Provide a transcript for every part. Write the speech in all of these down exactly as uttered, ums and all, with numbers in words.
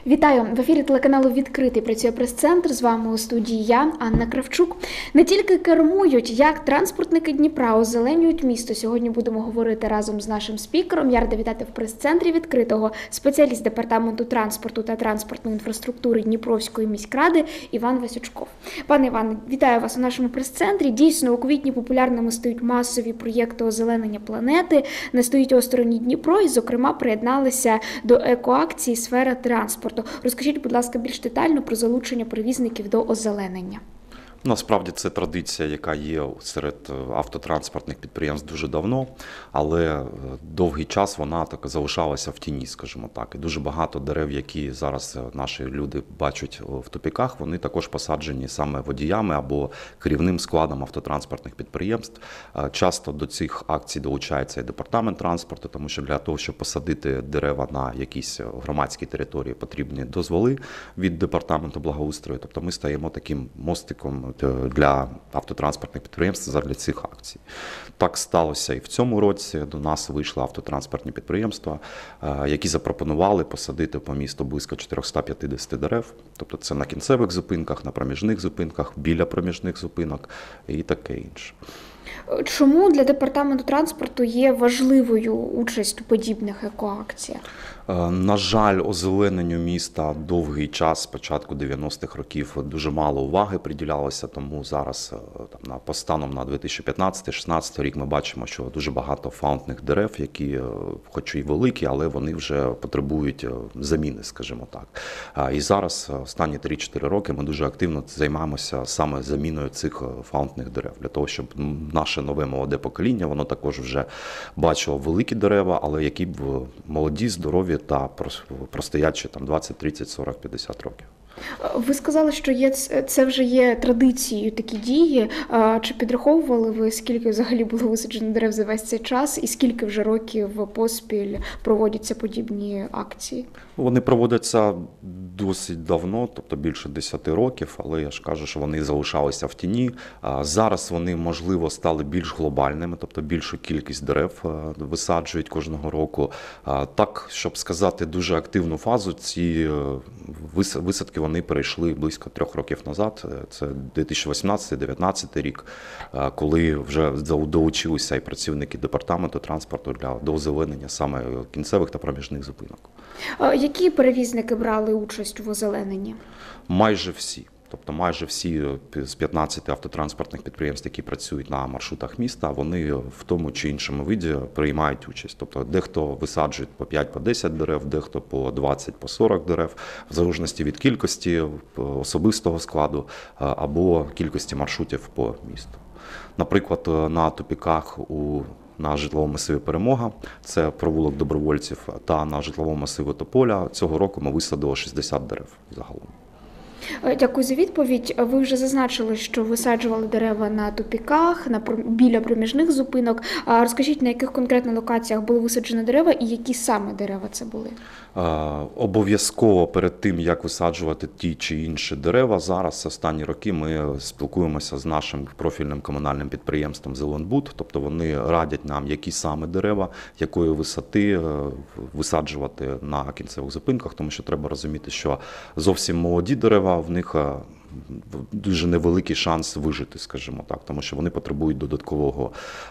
Вітаю! В ефірі телеканалу «Відкритий» працює прес-центр. З вами у студії я, Анна Кравчук. Не тільки кермують, як транспортники Дніпра озеленюють місто. Сьогодні будемо говорити разом з нашим спікером. Я рада вітати в прес-центрі «Відкритого» спеціаліст департаменту транспорту та транспортної інфраструктури Дніпровської міськради Іван Васючков. Пане Іване, вітаю вас у нашому прес-центрі. Дійсно, у квітні популярними стають масові проєкти озеленення планети. Не стоїть осторонь Дніпро і, зокрема, приєдналися до екоакції «Сфера транспорту». Розкажіть, будь ласка, більш детально про залучення перевізників до озеленення. Насправді це традиція, яка є серед автотранспортних підприємств дуже давно, але довгий час вона так залишалася в тіні, скажімо так. І дуже багато дерев, які зараз наші люди бачать в тупіках, вони також посаджені саме водіями або керівним складом автотранспортних підприємств. Часто до цих акцій долучається і департамент транспорту, тому що для того, щоб посадити дерева на якійсь громадській території, потрібні дозволи від департаменту благоустрою. Тобто ми стаємо таким мостиком для автотранспортних підприємств для цих акцій. Так сталося і в цьому році. До нас вийшли автотранспортні підприємства, які запропонували посадити по місту близько чотириста п'ятдесят дерев. Тобто це на кінцевих зупинках, на проміжних зупинках, біля проміжних зупинок і таке інше. Чому для департаменту транспорту є важливою участь у подібних екоакціях? На жаль, озелененню міста довгий час, з початку дев'яностих років, дуже мало уваги приділялося, тому зараз, там, по станом на дві тисячі п'ятнадцятий - шістнадцятий рік, ми бачимо, що дуже багато фаундних дерев, які, хоч і великі, але вони вже потребують заміни, скажімо так. І зараз, останні три-чотири роки, ми дуже активно займаємося саме заміною цих фаундних дерев, для того, щоб наше нове молоде покоління, воно також вже бачило великі дерева, але які б молоді, здорові та простоячі там двадцять, тридцять, сорок, п'ятдесят років. Ви сказали, що є, це вже є традицією такі дії. Чи підраховували ви, скільки взагалі було висаджено дерев за весь цей час і скільки вже років поспіль проводяться подібні акції? Вони проводяться досить давно, тобто більше десяти років, але я ж кажу, що вони залишалися в тіні. Зараз вони, можливо, стали більш глобальними, тобто більшу кількість дерев висаджують кожного року. Так, щоб сказати, дуже активну фазу, ці висадки вони перейшли близько трьох років назад. Це дві тисячі вісімнадцятий - дев'ятнадцятий рік, коли вже долучилися і працівники департаменту транспорту для до озеленення саме кінцевих та проміжних зупинок. Які перевізники брали участь в озелененні? Майже всі. Тобто майже всі з п'ятнадцяти автотранспортних підприємств, які працюють на маршрутах міста, вони в тому чи іншому виді приймають участь. Тобто дехто висаджує по п'ять, по десять дерев, дехто по двадцять, по сорок дерев, в залежності від кількості особистого складу або кількості маршрутів по місту. Наприклад, на тупіках у на житловому масиві «Перемога», це провулок Добровольців, та на житловому масиві Тополя цього року ми висадили шістдесят дерев загалом. Дякую за відповідь. Ви вже зазначили, що висаджували дерева на тупіках, на біля проміжних зупинок. Розкажіть, на яких конкретно локаціях були висаджені дерева і які саме дерева це були? Обов'язково перед тим, як висаджувати ті чи інші дерева, зараз, останні роки, ми спілкуємося з нашим профільним комунальним підприємством «Зеленбуд», тобто вони радять нам, які саме дерева, якої висоти висаджувати на кінцевих зупинках, тому що треба розуміти, що зовсім молоді дерева, в них дуже невеликий шанс вижити, скажімо так, тому що вони потребують додаткового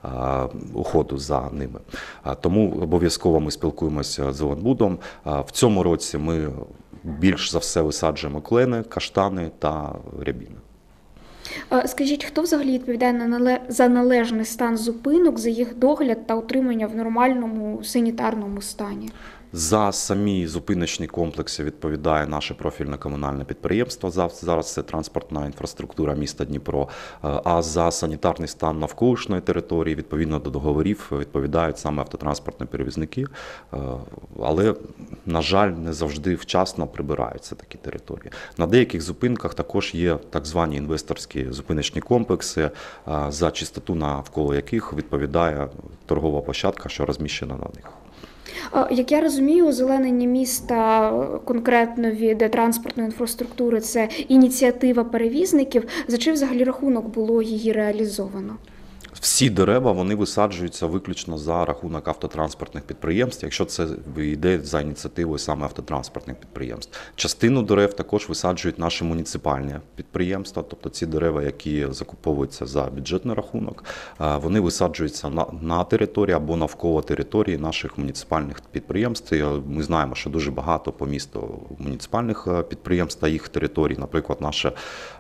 уходу за ними. Тому обов'язково ми спілкуємося з «Зеленбудом». В цьому році ми більш за все висаджуємо клени, каштани та рябіни. Скажіть, хто взагалі відповідає за належний стан зупинок, за їх догляд та утримання в нормальному санітарному стані? За самі зупиночні комплекси відповідає наше профільне комунальне підприємство, зараз це транспортна інфраструктура міста Дніпро, а за санітарний стан навколишньої території, відповідно до договорів, відповідають саме автотранспортні перевізники, але, на жаль, не завжди вчасно прибираються такі території. На деяких зупинках також є так звані інвесторські зупиночні комплекси, за чистоту навколо яких відповідає торгова площадка, що розміщена на них. Як я розумію, озеленення міста конкретно від транспортної інфраструктури – це ініціатива перевізників. За чий взагалі рахунок було її реалізовано? Всі дерева вони висаджуються виключно за рахунок автотранспортних підприємств, якщо це йде за ініціативою саме автотранспортних підприємств. Частину дерев також висаджують наші муніципальні підприємства, тобто ці дерева, які закуповуються за бюджетний рахунок, вони висаджуються на, на території або навколо території наших муніципальних підприємств. І ми знаємо, що дуже багато по місту муніципальних підприємств та їх територій, наприклад, наше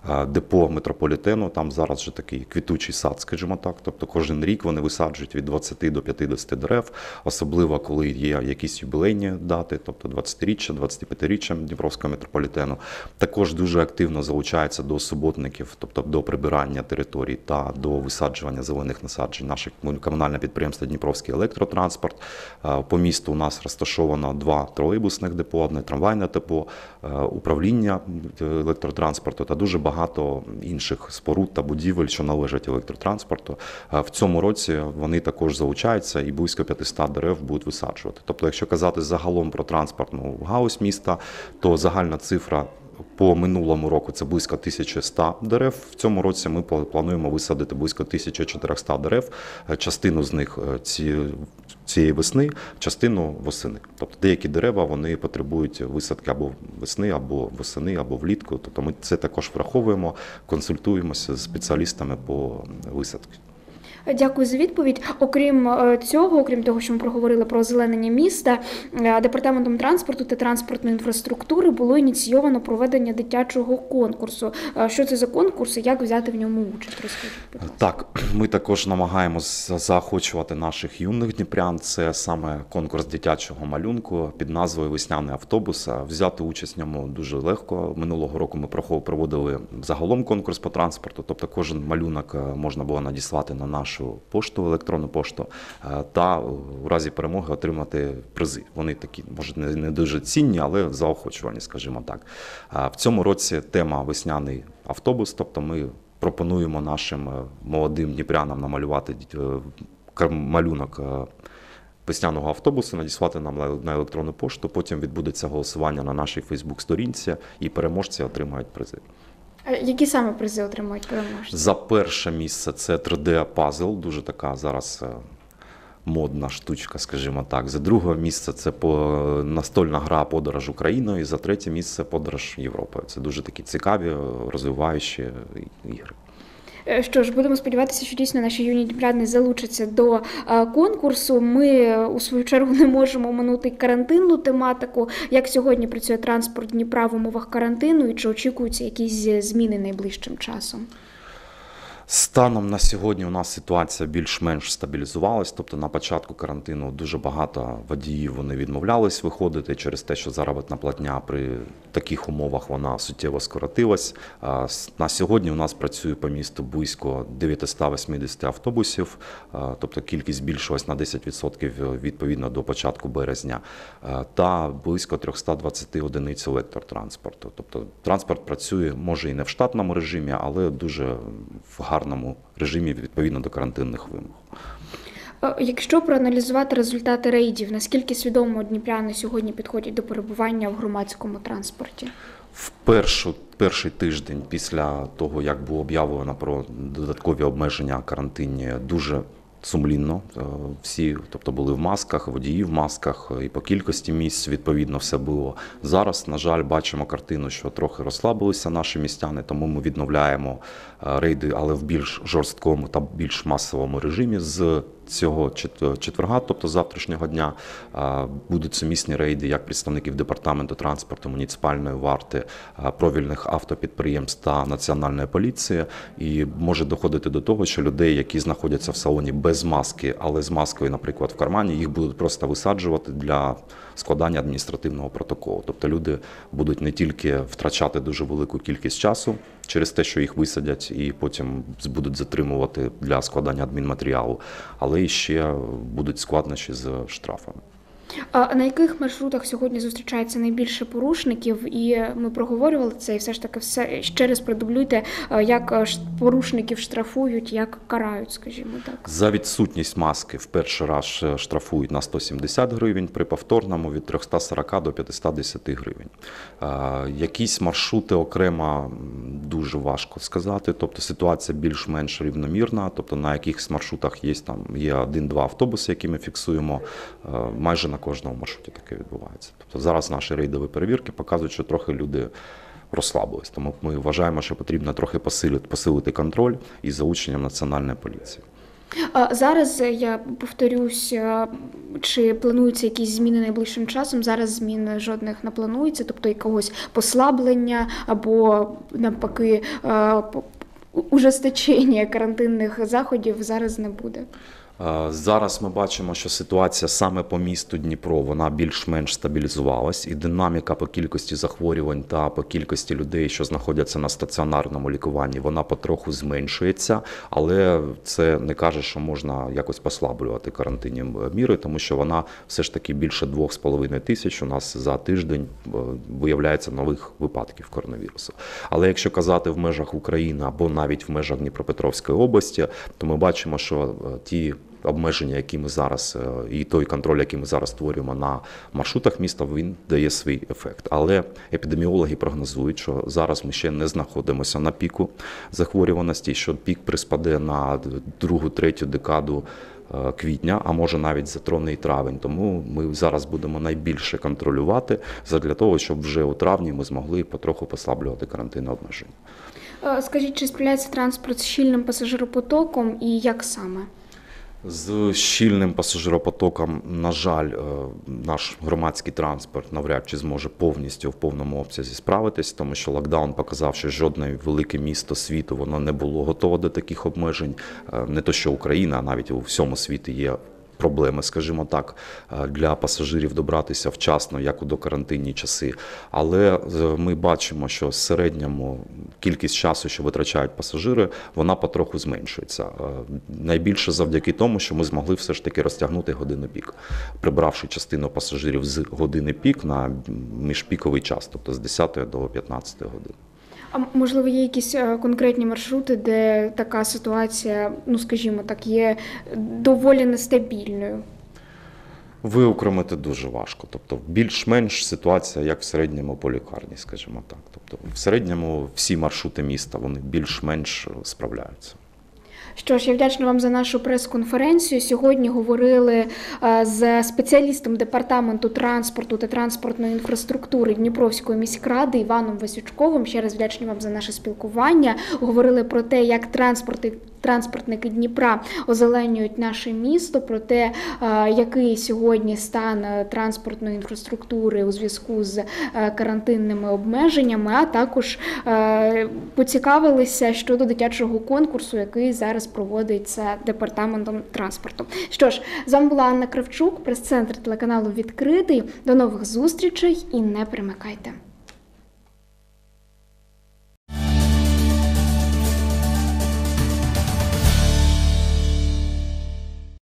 депо метрополітену, там зараз вже такий квітучий сад, скажімо так. Тобто кожен рік вони висаджують від двадцяти до п'ятдесяти дерев, особливо коли є якісь юбілейні дати, тобто двадцятиріччя, двадцятип'ятиріччя Дніпровського метрополітену. Також дуже активно залучаються до суботників, тобто до прибирання територій та до висаджування зелених насаджень. Наше комунальне підприємство Дніпровський електротранспорт. По місту у нас розташовано два тролейбусних депо, одне трамвайне депо, управління електротранспорту та дуже багато інших споруд та будівель, що належать електротранспорту. В цьому році вони також залучаються і близько п'ятсот дерев будуть висаджувати. Тобто, якщо казати загалом про транспортну галузь міста, то загальна цифра по минулому року це близько тисяча сто дерев. В цьому році ми плануємо висадити близько тисяча чотириста дерев. Частину з них ці, цієї весни, частину восени. Тобто деякі дерева вони потребують висадки або весни, або восени, або влітку. Тобто ми це також враховуємо, консультуємося з спеціалістами по висадці. Дякую за відповідь. Окрім цього, окрім того, що ми проговорили про озеленення міста, Департаментом транспорту та транспортної інфраструктури було ініційовано проведення дитячого конкурсу. Що це за конкурс і як взяти в ньому участь? Розкажіть, будь ласка. Так, ми також намагаємось заохочувати наших юних дніпрян. Це саме конкурс дитячого малюнку під назвою «Весняний автобус». Взяти участь в ньому дуже легко. Минулого року ми проводили загалом конкурс по транспорту, тобто кожен малюнок можна було надіслати на нашу пошту, електронну пошту, та у разі перемоги отримати призи. Вони такі, може, не дуже цінні, але заохочувальні, скажімо так. В цьому році тема «Весняний автобус», тобто ми пропонуємо нашим молодим дніпрянам намалювати малюнок весняного автобусу, надіслати нам на електронну пошту, потім відбудеться голосування на нашій Фейсбук-сторінці і переможці отримають призи. Які саме призи отримують переможці? За перше місце це три де-пазл, дуже така зараз модна штучка, скажімо так. За друге місце це настольна гра «Подорож Україною», і за третє місце «Подорож Європою». Це дуже такі цікаві, розвиваючі ігри. Що ж, будемо сподіватися, що дійсно наші юні дніпряни залучаться до конкурсу. Ми, у свою чергу, не можемо оминути карантинну тематику. Як сьогодні працює транспорт Дніпра в умовах карантину і чи очікуються якісь зміни найближчим часом? Станом на сьогодні у нас ситуація більш-менш стабілізувалась, тобто на початку карантину дуже багато водіїв вони відмовлялись виходити через те, що заробітна платня при таких умовах вона суттєво скоротилась. На сьогодні у нас працює по місту близько дев'ятсот вісімдесят автобусів, тобто кількість збільшилась на десять відсотків відповідно до початку березня, та близько триста двадцять одиниць електротранспорту. Тобто транспорт працює, може і не в штатному режимі, але дуже в гарному режимі відповідно до карантинних вимог. Якщо проаналізувати результати рейдів, наскільки свідомо дніпряни сьогодні підходять до перебування в громадському транспорті? В першу, перший тиждень після того, як було об'явлено про додаткові обмеження карантинні, дуже сумлінно всі, тобто були в масках, водії в масках, і по кількості місць відповідно все було. Зараз, на жаль, бачимо картину, що трохи розслабилися наші містяни, тому ми відновляємо рейди, але в більш жорсткому та більш масовому режимі з цього четверга, тобто завтрашнього дня, будуть сумісні рейди як представників Департаменту транспорту, муніципальної варти, провільних автопідприємств та Національної поліції. І може доходити до того, що людей, які знаходяться в салоні без маски, але з маскою, наприклад, в кармані, їх будуть просто висаджувати для складання адміністративного протоколу. Тобто люди будуть не тільки втрачати дуже велику кількість часу через те, що їх висадять і потім будуть затримувати для складання адмінматеріалу, але і ще будуть складнощі з штрафами. А на яких маршрутах сьогодні зустрічається найбільше порушників? І ми проговорювали це, і все ж таки все ще раз продублюйте, як порушників штрафують, як карають, скажімо так. За відсутність маски в перший раз штрафують на сто сімдесят гривень, при повторному від триста сорок до п'ятсот десять гривень. Якісь маршрути окремо дуже важко сказати, тобто ситуація більш-менш рівномірна, тобто на якихось маршрутах є, там, є один-два автобуси, які ми фіксуємо, майже на кожному маршруті таке відбувається. Тобто зараз наші рейдові перевірки показують, що трохи люди розслабились, тому ми вважаємо, що потрібно трохи посилити, посилити контроль із залученням Національної поліції. Зараз, я повторюсь, чи плануються якісь зміни найближчим часом? Зараз змін жодних не планується, тобто якогось послаблення або навпаки ужесточення карантинних заходів зараз не буде? Зараз ми бачимо, що ситуація саме по місту Дніпро, вона більш-менш стабілізувалась, і динаміка по кількості захворювань та по кількості людей, що знаходяться на стаціонарному лікуванні, вона потроху зменшується, але це не каже, що можна якось послаблювати карантинні міри, тому що вона все ж таки більше двох з половиною тисяч у нас за тиждень виявляється нових випадків коронавірусу. Але якщо казати в межах України або навіть в межах Дніпропетровської області, то ми бачимо, що ті обмеження, які ми зараз, і той контроль, який ми зараз створюємо на маршрутах міста, він дає свій ефект. Але епідеміологи прогнозують, що зараз ми ще не знаходимося на піку захворюваності, що пік приспаде на другу-третю декаду квітня, а може навіть затроне і травень. Тому ми зараз будемо найбільше контролювати для того, щоб вже у травні ми змогли потроху послаблювати карантинне обмеження. Скажіть, чи справляється транспорт з щільним пасажиропотоком і як саме? З щільним пасажиропотоком, на жаль, наш громадський транспорт навряд чи зможе повністю в повному обсязі справитись, тому що локдаун показав, що жодне велике місто світу воно не було готове до таких обмежень. Не то що Україна, а навіть у всьому світі є проблеми, скажімо так, для пасажирів добратися вчасно, як у докарантинні часи. Але ми бачимо, що в середньому кількість часу, що витрачають пасажири, вона потроху зменшується. Найбільше завдяки тому, що ми змогли все ж таки розтягнути годину пік, прибравши частину пасажирів з години пік на міжпіковий час, тобто з десятої до п'ятнадцятої години. А можливо, є якісь конкретні маршрути, де така ситуація, ну скажімо так, є доволі нестабільною? Виокремити дуже важко. Тобто більш-менш ситуація, як в середньому по лікарні, скажімо так. Тобто в середньому всі маршрути міста, вони більш-менш справляються. Що ж, я вдячна вам за нашу прес-конференцію. Сьогодні говорили з спеціалістом Департаменту транспорту та транспортної інфраструктури Дніпровської міськради Іваном Васючковим. Ще раз вдячні вам за наше спілкування. Говорили про те, як транспорти транспортники Дніпра озеленюють наше місто, про те, який сьогодні стан транспортної інфраструктури у зв'язку з карантинними обмеженнями, а також поцікавилися щодо дитячого конкурсу, який зараз проводиться Департаментом транспорту. Що ж, з вами була Анна Кравчук, прес-центр телеканалу «Відкритий». До нових зустрічей і не перемикайте.